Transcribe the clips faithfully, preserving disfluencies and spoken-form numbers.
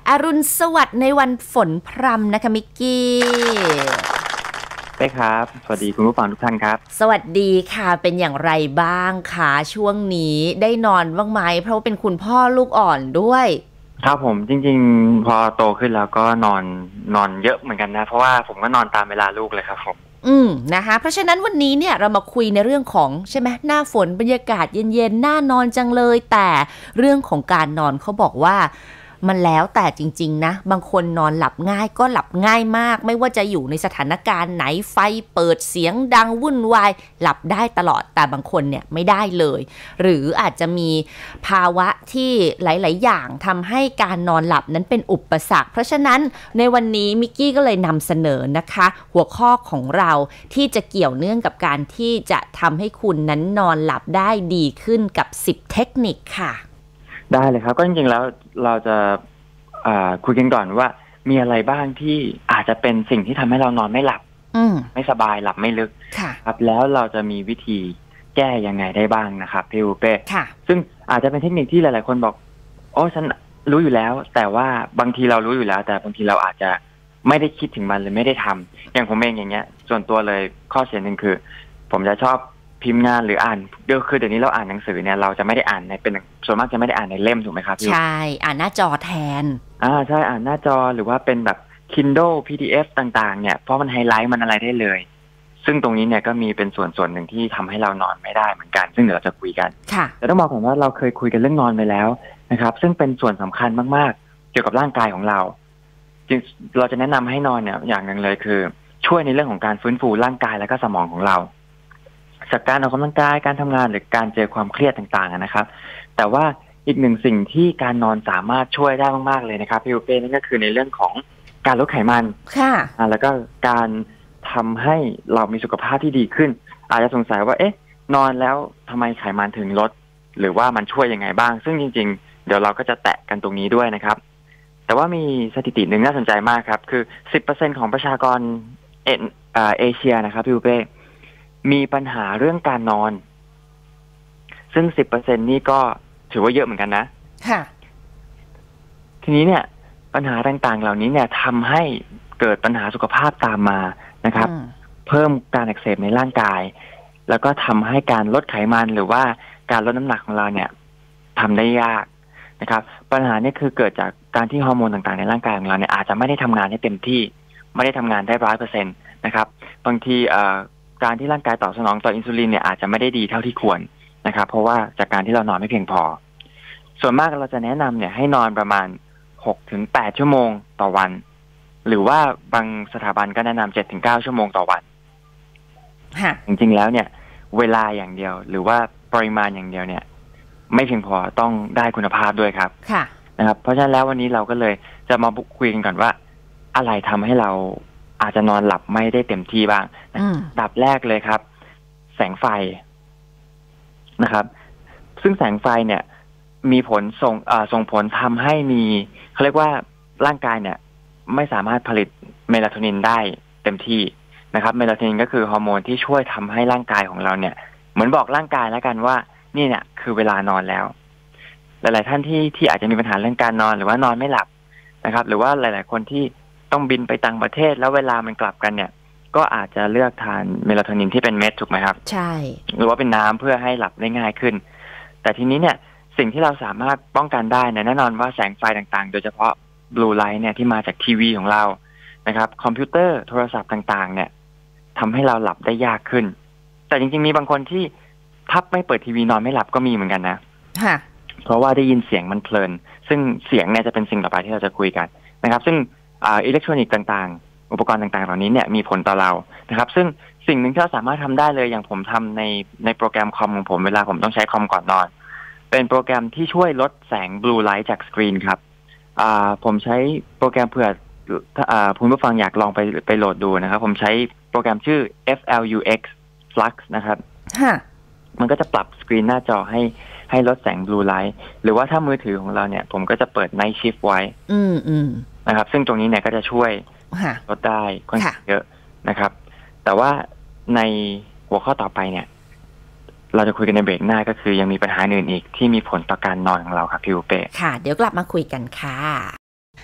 อรุณสวัสดิ์ในวันฝนพรำนะคะมิกกี้ใช่ครับสวัสดีคุณผู้ฟังทุกท่านครับสวัสดีค่ะเป็นอย่างไรบ้างคะช่วงนี้ได้นอนบ้างไหมเพราะว่าเป็นคุณพ่อลูกอ่อนด้วยครับผมจริงๆพอโตขึ้นแล้วก็นอนนอนเยอะเหมือนกันนะเพราะว่าผมก็นอนตามเวลาลูกเลยครับผมอืมนะคะเพราะฉะนั้นวันนี้เนี่ยเรามาคุยในเรื่องของใช่ไหมหน้าฝนบรรยากาศเย็นๆน่านอนจังเลยแต่เรื่องของการนอนเขาบอกว่ามันแล้วแต่จริงๆนะบางคนนอนหลับง่ายก็หลับง่ายมากไม่ว่าจะอยู่ในสถานการณ์ไหนไฟเปิดเสียงดังวุ่นวายหลับได้ตลอดแต่บางคนเนี่ยไม่ได้เลยหรืออาจจะมีภาวะที่หลายๆอย่างทำให้การนอนหลับนั้นเป็นอุปสรรคเพราะฉะนั้นในวันนี้มิกกี้ก็เลยนำเสนอนะคะหัวข้อของเราที่จะเกี่ยวเนื่องกับการที่จะทำให้คุณนั้นนอนหลับได้ดีขึ้นกับสิบเทคนิคค่ะได้เลยครับก็จริงๆแล้วเราจะคุยกันก่อนว่ามีอะไรบ้างที่อาจจะเป็นสิ่งที่ทำให้เรานอนไม่หลับไม่สบายหลับไม่ลึกครับแล้วเราจะมีวิธีแก้ยังไงได้บ้างนะครับพี่อูเป้ซึ่งอาจจะเป็นเทคนิคที่หลายๆคนบอกโอ้ฉันรู้อยู่แล้วแต่ว่าบางทีเรารู้อยู่แล้วแต่บางทีเราอาจจะไม่ได้คิดถึงมันเลยไม่ได้ทำอย่างผมเองอย่างเงี้ยส่วนตัวเลยข้อเสียหนึ่งคือผมจะชอบพิมพ์งานหรืออ่านเดี๋ยวคือเดี๋ยวนี้เราอ่านหนังสือเนี่ยเราจะไม่ได้อ่านในเป็นส่วนมากจะไม่ได้อ่านในเล่มถูกไหมครับพี่ใช่อ่านหน้าจอแทนอ่าใช่อ่านหน้าจอหรือว่าเป็นแบบ Kindle พี ดี เอฟ ต่างๆเนี่ยเพราะมันไฮไลท์มันอะไรได้เลยซึ่งตรงนี้เนี่ยก็มีเป็นส่วนส่วนหนึ่งที่ทำให้เรานอนไม่ได้เหมือนกันซึ่งเดี๋ยวเราจะคุยกันแต่ต้องบอกก่อนว่าเราเคยคุยกันเรื่องนอนไปแล้วนะครับซึ่งเป็นส่วนสำคัญมากๆเกี่ยวกับร่างกายของเราจึงเราจะแนะนำให้นอนเนี่ยอย่างหนึ่งเลยคือช่วยในเรื่องของการฟื้นฟูร่างกายและก็สมองของเราจากการออกกำลังกายการทำงานหรือการเจอความเครียดต่างๆนะครับแต่ว่าอีกหนึ่งสิ่งที่การนอนสามารถช่วยได้มากๆเลยนะครับพี่อูเป้นั่นก็คือในเรื่องของการลดไขมันค่ะแล้วก็การทำให้เรามีสุขภาพที่ดีขึ้นอาจจะสงสัยว่าเอ๊ะนอนแล้วทำไมไขมันถึงลดหรือว่ามันช่วยยังไงบ้างซึ่งจริงๆเดี๋ยวเราก็จะแตะกันตรงนี้ด้วยนะครับแต่ว่ามีสถิติหนึ่งน่าสนใจมากครับคือ สิบเปอร์เซ็นต์ ของประชากรเอเอเชียนะครับพี่อูเป้มีปัญหาเรื่องการนอนซึ่ง สิบเปอร์เซ็นต์ นี่ก็ถือว่าเยอะเหมือนกันนะค่ะทีนี้เนี่ยปัญหาต่างๆเหล่านี้เนี่ยทำให้เกิดปัญหาสุขภาพตามมานะครับเพิ่มการอักเสบในร่างกายแล้วก็ทำให้การลดไขมันหรือว่าการลดน้ำหนักของเราเนี่ยทำได้ยากนะครับปัญหานี้คือเกิดจากการที่ฮอร์โมนต่างๆในร่างกายของเราเนี่ยอาจจะไม่ได้ทำงานให้เต็มที่ไม่ได้ทำงานได้ร้อยเปอร์เซ็นต์นะครับบางทีการที่ร่างกายตอบสนองต่ออินซูลินเนี่ยอาจจะไม่ได้ดีเท่าที่ควรนะครับเพราะว่าจากการที่เรานอนไม่เพียงพอส่วนมากเราจะแนะนำเนี่ยให้นอนประมาณ หกถึงแปด ชั่วโมงต่อวันหรือว่าบางสถาบันก็แนะนำ เจ็ดถึงเก้า ชั่วโมงต่อวันจริงๆแล้วเนี่ยเวลาอย่างเดียวหรือว่าปริมาณอย่างเดียวเนี่ยไม่เพียงพอต้องได้คุณภาพด้วยครับนะครับเพราะฉะนั้นแล้ววันนี้เราก็เลยจะมาคุยกันก่อนว่าอะไรทำให้เราอาจจะนอนหลับไม่ได้เต็มที่บ้างดับแรกเลยครับแสงไฟนะครับซึ่งแสงไฟเนี่ยมีผลส่งส่งผลทำให้มีเขาเรียกว่าร่างกายเนี่ยไม่สามารถผลิตเมลาโทนินได้เต็มที่นะครับเมลาโทนินก็คือฮอร์โมนที่ช่วยทำให้ร่างกายของเราเนี่ยเหมือนบอกร่างกายแล้วกันว่านี่เนี่ยคือเวลานอนแล้วหลายๆท่านที่ที่อาจจะมีปัญหาเรื่องการนอนหรือว่านอนไม่หลับนะครับหรือว่าหลายๆคนที่ต้องบินไปต่างประเทศแล้วเวลามันกลับกันเนี่ยก็อาจจะเลือกทานเมลาโทนินที่เป็นเม็ดถูกไหมครับใช่หรือว่าเป็นน้ำเพื่อให้หลับได้ง่ายขึ้นแต่ทีนี้เนี่ยสิ่งที่เราสามารถป้องกันได้เนี่ยแน่นอนว่าแสงไฟต่างๆโดยเฉพาะบลูไลท์เนี่ยที่มาจากทีวีของเรานะครับคอมพิวเตอร์โทรศัพท์ต่างๆเนี่ยทำให้เราหลับได้ยากขึ้นแต่จริงๆมีบางคนที่ถ้าไม่เปิดทีวีนอนไม่หลับก็มีเหมือนกันนะเพราะว่าได้ยินเสียงมันเพลินซึ่งเสียงเนี่ยจะเป็นสิ่งต่อไปที่เราจะคุยกันนะครับซึ่งอิเล็กทรอนิกส์ต่างๆอุปกรณ์ต่างๆเหล่านี้เนี่ยมีผลต่อเรานะครับซึ่งสิ่งหนึ่งที่เราสามารถทำได้เลยอย่างผมทำในในโปรแกรมคอมของผมเวลาผมต้องใช้คอมก่อนนอนเป็นโปรแกรมที่ช่วยลดแสงบลูไลท์จากสกรีนครับผมใช้โปรแกรมเผื่อคุณผู้ฟังอยากลองไปไปโหลดดูนะครับผมใช้โปรแกรมชื่อ เอฟ แอล ยู เอ็กซ์ Flux นะครับมันก็จะปรับสกรีนหน้าจอให้ให้ลดแสงบลูไลท์หรือว่าถ้ามือถือของเราเนี่ยผมก็จะเปิด Night Shift ไว้นะครับซึ่งตรงนี้เนี่ยก็จะช่วยลดได้ค่อนข้างเยอะนะครับแต่ว่าในหัวข้อต่อไปเนี่ยเราจะคุยกันในเบรกหน้าก็คือยังมีปัญหาอื่นอีกที่มีผลต่อการนอนของเราครับพี่อูเป้ค่ะเดี๋ยวกลับมาคุยกันค่ะ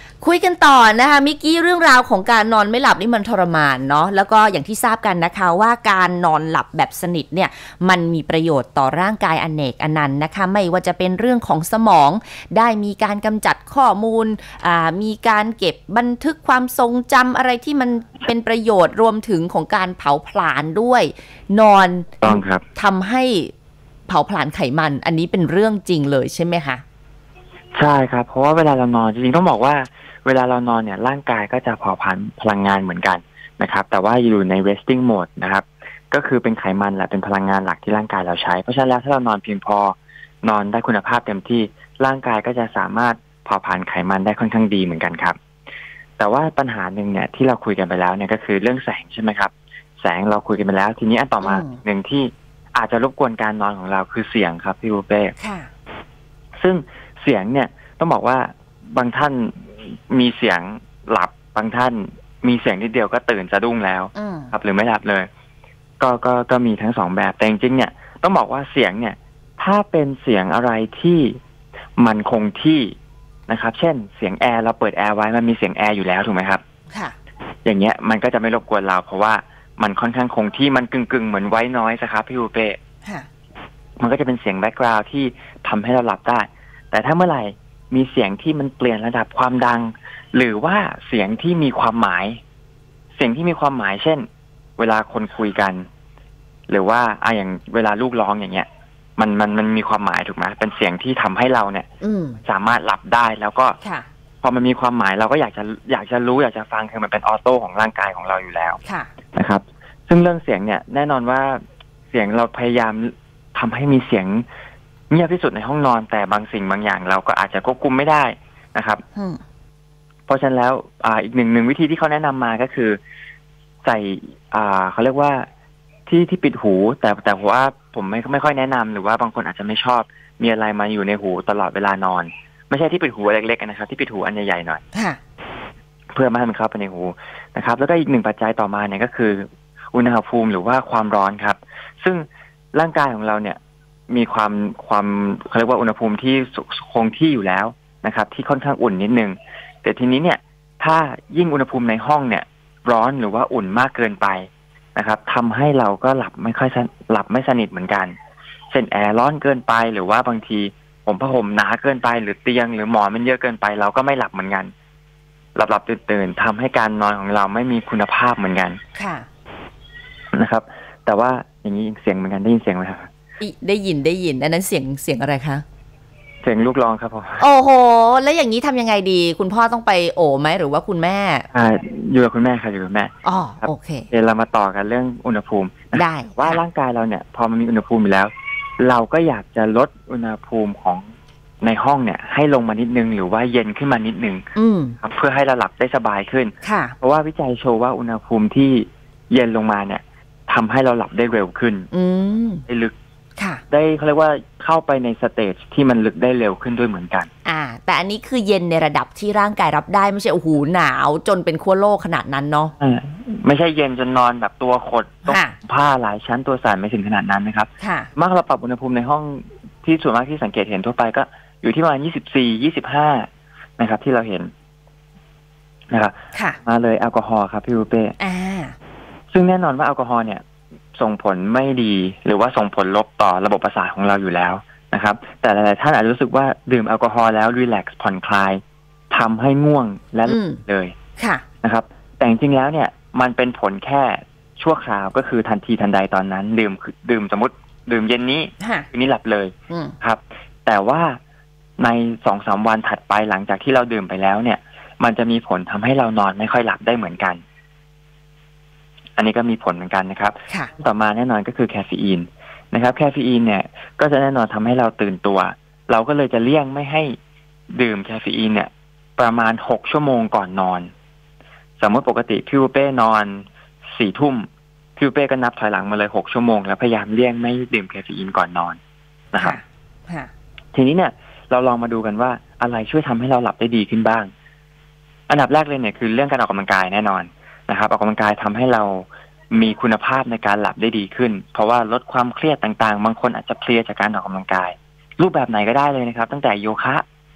คุยกันต่อนะคะมิกกี้เรื่องราวของการนอนไม่หลับนี่มันทรมานเนาะแล้วก็อย่างที่ทราบกันนะคะว่าการนอนหลับแบบสนิทเนี่ยมันมีประโยชน์ต่อร่างกายอเนกอนันต์นะคะไม่ว่าจะเป็นเรื่องของสมองได้มีการกำจัดข้อมูลมีการเก็บบันทึกความทรงจำอะไรที่มันเป็นประโยชน์รวมถึงของการเผาผลาญด้วยนอนต้องครับทำให้เผาผลาญไขมันอันนี้เป็นเรื่องจริงเลยใช่ไหมคะใช่ครับเพราะว่าเวลาเรานอนจริงๆต้องบอกว่าเวลาเรานอนเนี่ยร่างกายก็จะเผาผลาญพลังงานเหมือนกันนะครับแต่ว่าอยู่ใน resting mode นะครับก็คือเป็นไขมันแหละเป็นพลังงานหลักที่ร่างกายเราใช้เพราะฉะนั้นแล้วถ้าเรานอนเพียงพอนอนได้คุณภาพเต็มที่ร่างกายก็จะสามารถเผาผลาญไขมันได้ค่อนข้างดีเหมือนกันครับแต่ว่าปัญหาหนึ่งเนี่ยที่เราคุยกันไปแล้วเนี่ยก็คือเรื่องแสงใช่ไหมครับแสงเราคุยกันไปแล้วทีนี้อันต่อมาหนึ่งที่อาจจะรบกวนการนอนของเราคือเสียงครับพี่บุเป้ซึ่งเสียงเนี่ยต้องบอกว่าบางท่านมีเสียงหลับบางท่านมีเสียงนิดเดียวก็ตื่นสะดุ้งแล้วครับหรือไม่หลับเลยก็ก็ก็มีทั้งสองแบบแต่จริงๆเนี่ยต้องบอกว่าเสียงเนี่ยถ้าเป็นเสียงอะไรที่มันคงที่นะครับเช่นเสียงแอร์เราเปิดแอร์ไว้มันมีเสียงแอร์อยู่แล้วถูกไหมครับค่ะอย่างเงี้ยมันก็จะไม่รบกวนเราเพราะว่ามันค่อนข้างคงที่มันกึ่งๆเหมือนไว้น้อยส์ครับพี่อูเป้มันก็จะเป็นเสียงแบ็กกราวด์ที่ทำให้เราหลับได้แต่ถ้าเมื่อไหร่มีเสียงที่มันเปลี่ยนระดับความดังหรือว่าเสียงที่มีความหมายเสียงที่มีความหมายเช่นเวลาคนคุยกันหรือว่าอ่ะอย่างเวลาลูกร้องอย่างเงี้ยมันมันมันมีความหมายถูกไหมเป็นเสียงที่ทำให้เราเนี่ยสามารถหลับได้แล้วก็พอมันมีความหมายเราก็อยากจะอยากจะรู้อยากจะฟังคือมันเป็นออโต้ของร่างกายของเราอยู่แล้วนะครับซึ่งเรื่องเสียงเนี่ยแน่นอนว่าเสียงเราพยายามทำให้มีเสียงเงียบที่สุดในห้องนอนแต่บางสิ่งบางอย่างเราก็อาจจะควบคุมไม่ได้นะครับเพราะฉะนั้นแล้วอ่าอีกหนึ่งหนึ่งวิธีที่เขาแนะนำมาก็คือใส่อ่าเขาเรียกว่าที่ที่ปิดหูแต่แต่ว่าผมไม่ไม่ค่อยแนะนำหรือว่าบางคนอาจจะไม่ชอบมีอะไรมาอยู่ในหูตลอดเวลานอนไม่ใช่ที่ปิดหูเล็กๆนะครับที่ปิดหูอันใหญ่ๆหน่อยเพื่อไม่ให้มันเข้าไปในหูนะครับแล้วก็อีกหนึ่งปัจจัยต่อมาเนี่ยก็คืออุณหภูมิหรือว่าความร้อนครับซึ่งร่างกายของเราเนี่ยมีความความเขาเรียกว่าอุณหภูมิที่คงที่อยู่แล้วนะครับที่ค่อนข้างอุ่นนิดนึงแต่ทีนี้เนี่ยถ้ายิ่งอุณหภูมิในห้องเนี่ยร้อนหรือว่าอุ่นมากเกินไปนะครับทำให้เราก็หลับไม่ค่อยหลับไม่สนิทเหมือนกันเช่นแอร์ร้อนเกินไปหรือว่าบางทีผมผ้าห่มหนาเกินไปหรือเตียงหรือหมอนมันเยอะเกินไปเราก็ไม่หลับเหมือนกันหลับหลับตื่นตื่นทำให้การนอนของเราไม่มีคุณภาพเหมือนกันค่ะนะครับแต่ว่าอย่างนี้เสียงเหมือนกันได้ยินเสียงไหมครับได้ยินได้ยินอันนั้นเสียงเสียงอะไรคะเสียงลูกร้องครับผมโอ้โหแล้วอย่างนี้ทำยังไงดีคุณพ่อต้องไปโอไหมหรือว่าคุณแม่อ่าอยู่กับคุณแม่ค่ะอยู่กับแม่อ๋อโอเคเดี๋ยวเรามาต่อกันเรื่องอุณหภูมิได้ว่าร่างกายเราเนี่ยพอมันมีอุณหภูมิอยู่แล้วเราก็อยากจะลดอุณหภูมิของในห้องเนี่ยให้ลงมานิดนึงหรือว่าเย็นขึ้นมานิดนึงเพื่อให้เราหลับได้สบายขึ้นเพราะว่าวิจัยโชว์ว่าอุณหภูมิที่เย็นลงมาเนี่ยทำให้เราหลับได้เร็วขึ้นได้ลึกได้เขาเรียกว่าเข้าไปในสเตจที่มันลึกได้เร็วขึ้นด้วยเหมือนกันอ่าแต่อันนี้คือเย็นในระดับที่ร่างกายรับได้ไม่ใช่โอ้โหหนาวจนเป็นขั้วโลกขนาดนั้นเนาะอ่าไม่ใช่เย็นจนนอนแบบตัวขดต้องผ้าหลายชั้นตัวสั่นไม่ถึงขนาดนั้นนะครับมากเราปรับอุณหภูมิในห้องที่ส่วนมากที่สังเกตเห็นทั่วไปก็อยู่ที่ประมาณยี่สิบสี่ ยี่สิบห้านะครับที่เราเห็นนะครับมาเลยแอลกอฮอล์ครับพี่รูเป้อ่าซึ่งแน่นอนว่าแอลกอฮอล์เนี่ยส่งผลไม่ดีหรือว่าส่งผลลบต่อระบบประสาทของเราอยู่แล้วนะครับแต่หลายๆท่านอาจจะรู้สึกว่าดื่มแอลกอฮอล์แล้วรีแลกซ์ผ่อนคลายทำให้ง่วงและเลยนะครับแต่จริงๆแล้วเนี่ยมันเป็นผลแค่ชั่วคราวก็คือทันทีทันใดตอนนั้นดื่มดื่มสมมติดื่มเย็นนี้คืนนี้หลับเลยครับแต่ว่าใน สองถึงสาม วันถัดไปหลังจากที่เราดื่มไปแล้วเนี่ยมันจะมีผลทำให้เรานอนไม่ค่อยหลับได้เหมือนกันอันนี้ก็มีผลเหมือนกันนะครับต่อมาแน่นอนก็คือแคเฟอีนนะครับแคเฟอีนเนี่ยก็จะแน่นอนทำให้เราตื่นตัวเราก็เลยจะเลี่ยงไม่ให้ดื่มแคเฟอีนเนี่ยประมาณหกชั่วโมงก่อนนอนสมมติปกติพี่เป้นอนสี่ทุ่มพี่เป้ก็นับถอยหลังมาเลยหกชั่วโมงแล้วพยายามเลี่ยงไม่ดื่มแคเฟอีนก่อนนอนนะครับทีนี้เนี่ยเราลองมาดูกันว่าอะไรช่วยทำให้เราหลับได้ดีขึ้นบ้างอันดับแรกเลยเนี่ยคือเรื่องการออกกำลังกายแน่นอนนะครับออกกำลังกายทำให้เรามีคุณภาพในการหลับได้ดีขึ้นเพราะว่าลดความเครียดต่างๆบางคนอาจจะเพลียจากการออกกำลังกายรูปแบบไหนก็ได้เลยนะครับตั้งแต่โยคะ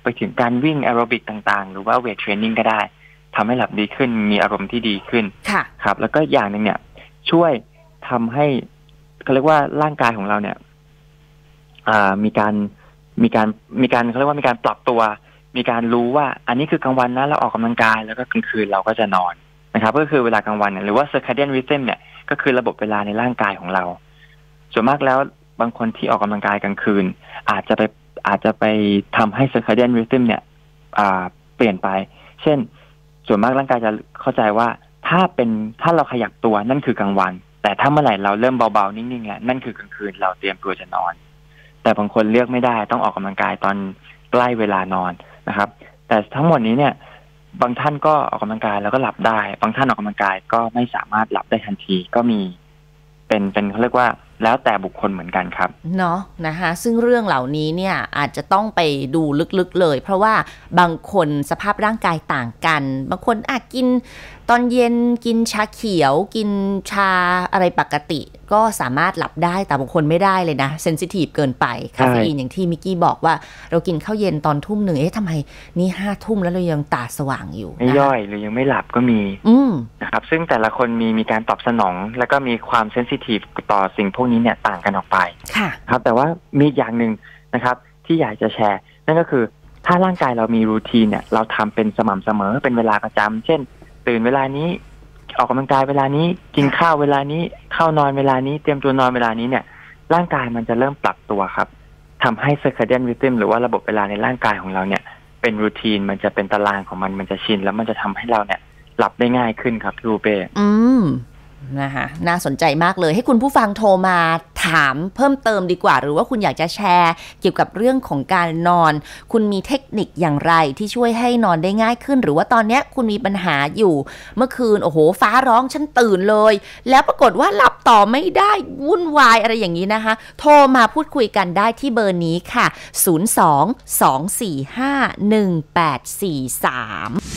ไปถึงการวิ่งแอโรบิกต่างๆหรือว่าเวทเทรนนิ่งก็ได้ทำให้หลับดีขึ้นมีอารมณ์ที่ดีขึ้นครับแล้วก็อย่างหนึ่งเนี่ยช่วยทำให้เขาเรียกว่าร่างกายของเราเนี่ยมีการมีการมีการเขาเรียกว่ามีการปรับตัวมีการรู้ว่าอันนี้คือกลางวันนะเราออกกำลังกายแล้วก็กลางคืนเราก็จะนอนนะครับก็คือเวลากลางวันเนี่ยหรือว่า circadian rhythm เนี่ยก็คือระบบเวลาในร่างกายของเราส่วนมากแล้วบางคนที่ออกกำลังกายกลางคืนอาจจะไปอาจจะไปทำให้ circadian rhythm เนี่ยเปลี่ยนไปเช่นส่วนมากร่างกายจะเข้าใจว่าถ้าเป็นถ้าเราขยับตัวนั่นคือกลางวันแต่ถ้าเมื่อไหร่เราเริ่มเบาๆนิ่งๆแล้วนั่นคือกลางคืนเราเตรียมตัวจะนอนแต่บางคนเลือกไม่ได้ต้องออกกำลังกายตอนใกล้เวลานอนนะครับแต่ทั้งหมดนี้เนี่ยบางท่านก็ออกกำลังกายแล้วก็หลับได้บางท่านออกกำลังกายก็ไม่สามารถหลับได้ทันทีก็มีเป็นเป็นเขาเรียกว่าแล้วแต่บุคคลเหมือนกันครับเนาะนะคะซึ่งเรื่องเหล่านี้เนี่ยอาจจะต้องไปดูลึกๆเลยเพราะว่าบางคนสภาพร่างกายต่างกันบางคนอาจกินตอนเย็นกินชาเขียวกินชาอะไรปกติก็สามารถหลับได้แต่บางคนไม่ได้เลยนะเซนซิทีฟเกินไปคาเฟอีนอย่างที่มิกกี้บอกว่าเรากินข้าวเย็นตอนทุ่มหนึ่งเอ๊ะทำไมนี่ห้าทุ่มแล้วเรายังตาสว่างอยู่ไม่ย่อยหรือยังไม่หลับก็มีนะครับซึ่งแต่ละคนมีมีการตอบสนองแล้วก็มีความเซนซิทีฟต่อสิ่งพวกนี้เนี่ยต่างกันออกไปครับแต่ว่ามีอย่างหนึ่งนะครับที่อยากจะแชร์นั่นก็คือถ้าร่างกายเรามีรูทีนเนี่ยเราทำเป็นสม่ำเสมอเป็นเวลาประจำเช่นตื่นเวลานี้ออกกำลังกายเวลานี้กินข้าวเวลานี้เข้านอนเวลานี้เตรียมตัวนอนเวลานี้เนี่ยร่างกายมันจะเริ่มปรับตัวครับทำให้ circadian rhythm หรือว่าระบบเวลาในร่างกายของเราเนี่ยเป็นรูทีนมันจะเป็นตารางของมันมันจะชินแล้วมันจะทำให้เราเนี่ยหลับได้ง่ายขึ้นครับพี่รูเป้อืมนะคะน่าสนใจมากเลยให้คุณผู้ฟังโทรมาถามเพิ่มเติมดีกว่าหรือว่าคุณอยากจะแชร์เกี่ยวกับเรื่องของการนอนคุณมีเทคนิคอย่างไรที่ช่วยให้นอนได้ง่ายขึ้นหรือว่าตอนนี้คุณมีปัญหาอยู่เมื่อคืนโอ้โหฟ้าร้องฉันตื่นเลยแล้วปรากฏว่าหลับต่อไม่ได้วุ่นวายอะไรอย่างนี้นะคะโทรมาพูดคุยกันได้ที่เบอร์นี้ค่ะศูนย์ สอง สอง สี่ ห้า หนึ่ง แปด สี่ สาม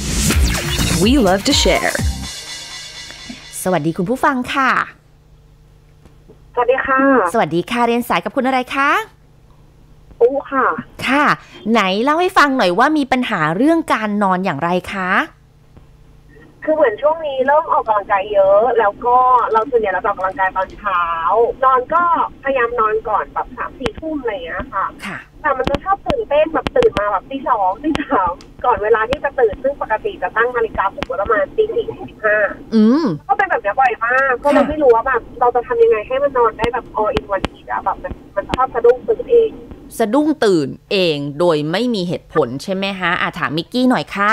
We love to share สวัสดีคุณผู้ฟังค่ะสวัสดีค่ะสวัสดีค่ะเรียนสายกับคุณอะไรคะอู้ค่ะค่ะไหนเล่าให้ฟังหน่อยว่ามีปัญหาเรื่องการนอนอย่างไรคะคือเหมือนช่วงนี้เริ่มออกกำลังกายเยอะแล้วก็เราส่วนใหญ่เราออกกำลังกายตอนเช้านอนก็พยายามนอนก่อนแบบสามสี่ทุ่มอะไรอย่างเงี้ยค่ะค่ะแต่มันจะชอบตื่นเต้นแบบตื่นมาแบบตีสองตีสามก่อนเวลาที่จะตื่นซึ่งปกติจะตั้งนาฬิกาปลุกประมาณตีสี่สี่สิบห้าอืมก็เป็นแบบนี้บ่อยมากก็เลยไม่รู้ว่าแบบเราจะทำยังไงให้มันนอนได้แบบ all in one night อะแบบมันมันชอบสะดุ้งตื่นเองสะดุ้งตื่นเองโดยไม่มีเหตุผลใช่ไหมฮะอ่ะถามมิกกี้หน่อยค่ะ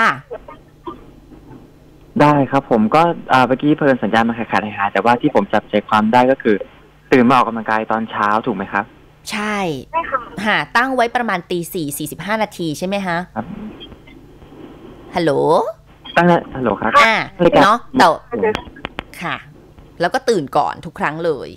ได้ครับผมก็อ่าเมื่อกี้เพิ่นสัญญาณมาขาดๆหายแต่ว่าที่ผมจับใจความได้ก็คือตื่นมาออกกำลังกายตอนเช้าถูกไหมครับใช่ใช่ค่ะฮะตั้งไว้ประมาณตีสี่สี่สิบห้านาทีใช่ไหมฮะครับฮัลโหลตั้งฮัลโหลครับอ่าเนาะแต่ค่ะแล้วก็ตื่นก่อนทุกครั้งเลย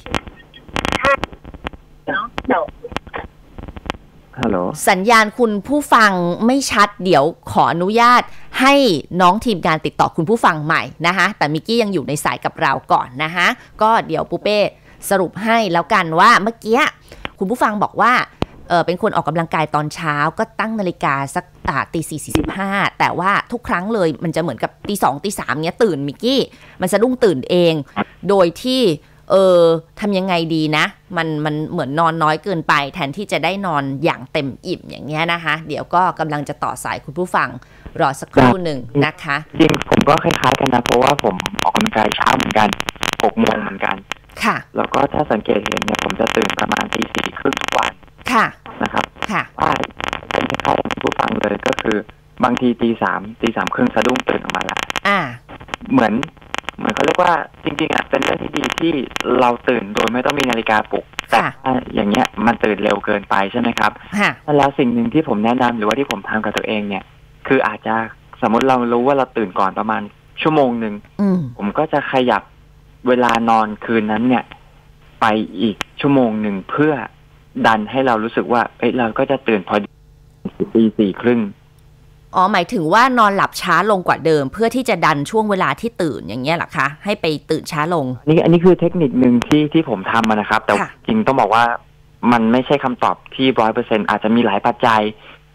เนาะเดี๋ยวฮัลโหลสัญญาณคุณผู้ฟังไม่ชัดเดี๋ยวขออนุญาตให้น้องทีมงานติดต่อคุณผู้ฟังใหม่นะคะแต่มิกกี้ยังอยู่ในสายกับเราก่อนนะคะก็เดี๋ยวปูเป้สรุปให้แล้วกันว่าเมื่อกี้คุณผู้ฟังบอกว่าเออเป็นคนออกกำลังกายตอนเช้าก็ตั้งนาฬิกาสักอ่าตีสี่สี่สิบห้าแต่ว่าทุกครั้งเลยมันจะเหมือนกับตีสองตีสามเนี้ยตื่นมิกกี้มันสะดุ้งตื่นเองโดยที่เออทำยังไงดีนะมันมันเหมือนนอนน้อยเกินไปแทนที่จะได้นอนอย่างเต็มอิ่มอย่างเงี้ยนะคะเดี๋ยวก็กำลังจะต่อสายคุณผู้ฟังรอสักครู่หนึ่งนะคะจริงผมก็คล้ายๆกันนะเพราะว่าผมออกกำลังกายเช้าเหมือนกันหกโมงเหมือนกันค่ะแล้วก็ถ้าสังเกตเห็นเนี่ยผมจะตื่นประมาณตีสี่ครึ่งทุกวันค่ะนะครับค่ะว่าเป็นคล้ายๆผู้ฟังเลยก็คือบางทีตีสามตีสามครึ่งสะดุ้งตื่นออกมาละอ่าเหมือนเหมือนเขาเรียกว่าจริงๆอ่ะเป็นเรื่องที่ดีที่เราตื่นโดยไม่ต้องมีนาฬิกาปลุกแต่อย่างเงี้ยมันตื่นเร็วเกินไปใช่ไหมครับแล้วสิ่งหนึ่งที่ผมแนะนำหรือว่าที่ผมทำกับตัวเองเนี่ยคืออาจจะสมมติเรารู้ว่าเราตื่นก่อนประมาณชั่วโมงหนึ่งผมก็จะขยับเวลานอนคืนนั้นเนี่ยไปอีกชั่วโมงหนึ่งเพื่อดันให้เรารู้สึกว่าเอ้ยเราก็จะตื่นพอดีตีสี่ครึ่งอ๋อหมายถึงว่านอนหลับช้าลงกว่าเดิมเพื่อที่จะดันช่วงเวลาที่ตื่นอย่างเงี้ยหรอคะให้ไปตื่นช้าลงนี่อันนี้คือเทคนิคหนึ่งที่ที่ผมทำนะครับแต่จริงต้องบอกว่ามันไม่ใช่คำตอบที่ร้อยเปอร์เซ็นต์อาจจะมีหลายปัจจัย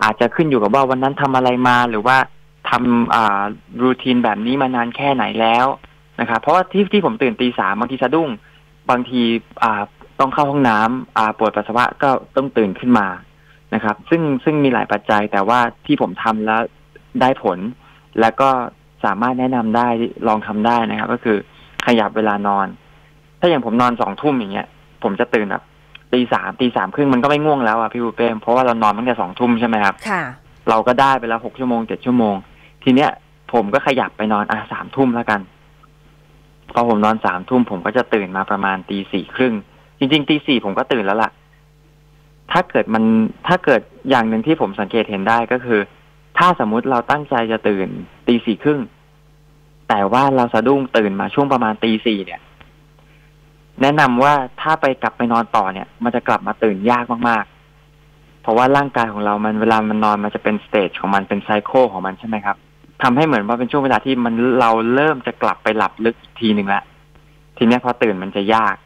อาจจะขึ้นอยู่กับว่าวันนั้นทำอะไรมาหรือว่าทำอ่ารูทีนแบบนี้มานานแค่ไหนแล้วนะครับเพราะว่าที่ที่ผมตื่นตีสามบางทีสะดุ้งบางทีอ่าต้องเข้าห้องน้ำอ่าปวดปัสสาวะก็ต้องตื่นขึ้นมานะครับซึ่งซึ่งมีหลายปัจจัยแต่ว่าที่ผมทำแล้วได้ผลแล้วก็สามารถแนะนำได้ลองทำได้นะครับก็คือขยับเวลานอนถ้าอย่างผมนอนสองทุ่มอย่างเงี้ยผมจะตื่นแบบตีสามตีสามครึ่งมันก็ไม่ง่วงแล้วอ่ะพี่บูเป้เพราะว่าเรานอนตั้งแต่สองทุ่มใช่ไหมครับค่ะเราก็ได้ไปแล้วหกชั่วโมงเจ็ดชั่วโมงทีเนี้ยผมก็ขยับไปนอนอ่ะสามทุ่มแล้วกันพอผมนอนสามทุ่มผมก็จะตื่นมาประมาณตีสี่ครึ่งจริงๆตีสี่ผมก็ตื่นแล้วล่ะถ้าเกิดมันถ้าเกิดอย่างหนึ่งที่ผมสังเกตเห็นได้ก็คือถ้าสมมุติเราตั้งใจจะตื่นตีสี่ครึ่งแต่ว่าเราสะดุ้งตื่นมาช่วงประมาณตีสี่เนี่ยแนะนำว่าถ้าไปกลับไปนอนต่อเนี่ยมันจะกลับมาตื่นยากมากๆเพราะว่าร่างกายของเรามันเวลามันนอนมันจะเป็นสเตจของมันเป็นไซเคิลของมันใช่ไหมครับทำให้เหมือนว่าเป็นช่วงเวลาที่มันเราเริ่มจะกลับไปหลับลึกอีกทีหนึ่งละทีนี้พอตื่นมันจะยาก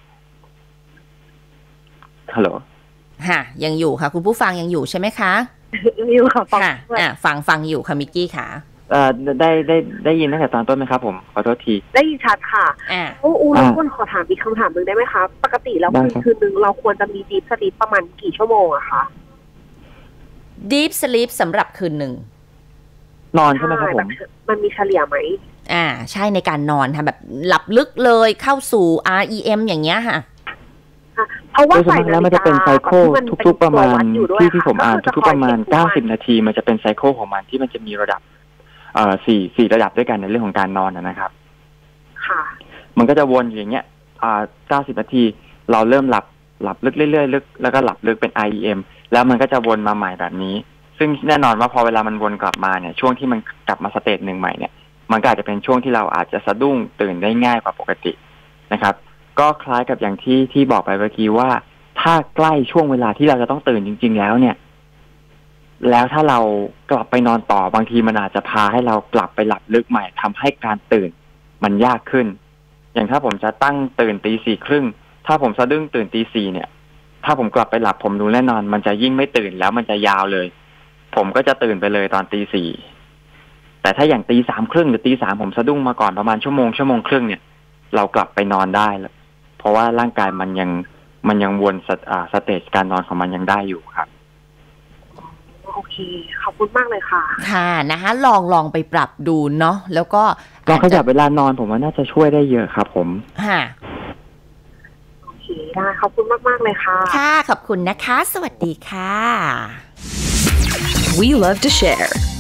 ฮัลโหลฮะยังอยู่ค่ะคุณผู้ฟังยังอยู่ใช่ไหมคะอยู่ค่ะฟังอ่ะฟังฟังอยู่ค่ะมิกกี้ค่ะเอ่อได้ได้ได้ยินตั้งแต่ตอนต้นไหมครับผมขอโทษทีได้ยินชัดค่ะโอ้อูรบกวนขอถามอีกคำถามหนึ่งได้ไหมคะปกติแล้วคืนคืนนึงเราควรจะมีดีฟสลีปประมาณกี่ชั่วโมงอะคะดีฟสลีปสำหรับคืนหนึ่งนอนใช่ไหมครับผมมันมีเฉลี่ยไหมอ่าใช่ในการนอนค่ะแบบหลับลึกเลยเข้าสู่ อาร์ อี เอ็ม อย่างเงี้ยค่ะเพราะว่าใส่แล้วมันจะเป็นไซเคิลทุกๆประมาณที่ที่ผมอ่านทุกๆประมาณเก้าสิบนาทีมันจะเป็นไซเคิลของมันที่มันจะมีระดับเอ่อสี่สี่ระดับด้วยกันในเรื่องของการนอนนะครับค่ะมันก็จะวนอย่างเงี้ยอ่าเก้าสิบนาทีเราเริ่มหลับหลับลึกเรื่อยๆลึกแล้วก็หลับลึกเป็น อาร์ อี เอ็ม แล้วมันก็จะวนมาใหม่แบบนี้ซึ่งแน่นอนว่าพอเวลามันวนกลับมาเนี่ยช่วงที่มันกลับมาสเตจหนึ่งใหม่เนี่ยมันก็อาจจะเป็นช่วงที่เราอาจจะสะดุ้งตื่นได้ง่ายกว่าปกตินะครับก็คล้ายกับอย่างที่ที่บอกไปเมื่อกี้ว่าถ้าใกล้ช่วงเวลาที่เราจะต้องตื่นจริงๆแล้วเนี่ยแล้วถ้าเรากลับไปนอนต่อบางทีมันอาจจะพาให้เรากลับไปหลับลึกใหม่ทำให้การตื่นมันยากขึ้นอย่างถ้าผมจะตั้งตื่นตีสี่ครึ่งถ้าผมสะดุ้งตื่นตีสี่เนี่ยถ้าผมกลับไปหลับผมรู้แน่นอนมันจะยิ่งไม่ตื่นแล้วมันจะยาวเลยผมก็จะตื่นไปเลยตอนตีสี่แต่ถ้าอย่างตีสามครึ่งหรือตีสามผมสะดุ้งมาก่อนประมาณชั่วโมงชั่วโมงครึ่งเนี่ยเรากลับไปนอนได้แล้วเพราะว่าร่างกายมันยังมันยังวนสสเตจการนอนของมันยังได้อยู่ครับโอเคขอบคุณมากเลยค่ะค่ะนะคะลองลองไปปรับดูเนาะแล้วก็ลองขยับเวลานอนผมว่าน่าจะช่วยได้เยอะครับผมค่ะโอเคได้ขอบคุณมากมากเลยค่ะค่ะขอบคุณนะคะสวัสดีค่ะ We love to share